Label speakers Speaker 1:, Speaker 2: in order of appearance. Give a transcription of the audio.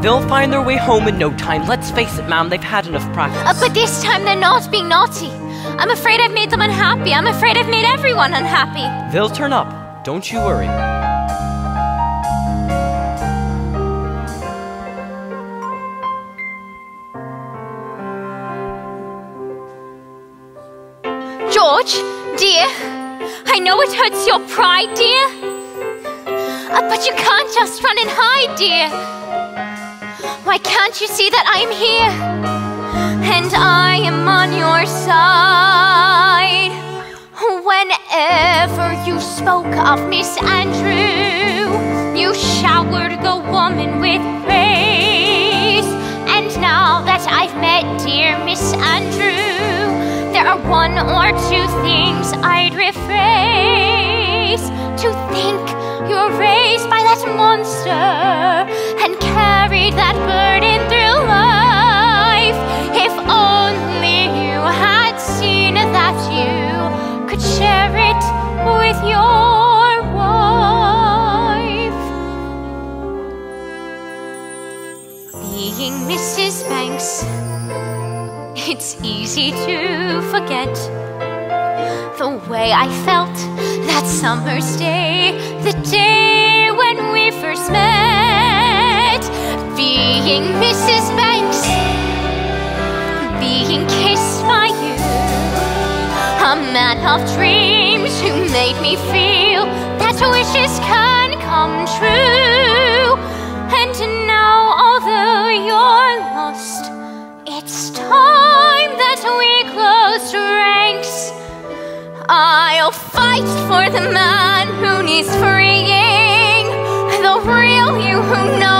Speaker 1: They'll find their way home in no time. Let's face it, ma'am, they've had enough practice.
Speaker 2: But this time they're not being naughty. I'm afraid I've made them unhappy. I'm afraid I've made everyone unhappy.
Speaker 1: They'll turn up. Don't you worry.
Speaker 2: George, dear, I know it hurts your pride, dear. But you can't just run and hide, dear. Why can't you see that I'm here? And I am on your side. Whenever you spoke of Miss Andrew, you showered the woman with praise. And now that I've met dear Miss Andrew, there are one or two things I'd rephrase. To think you're raised by that monster and carried that burden through life. If only you had seen that you could share it with your wife. Being Mrs. Banks, it's easy to forget the way I felt that summer's day, the day when we first met. Being Mrs. Banks, being kissed by you, a man of dreams who made me feel that wishes can come true. And now, although you're lost, it's time that we close ranks. I'll fight for the man who needs freeing, the real you who knows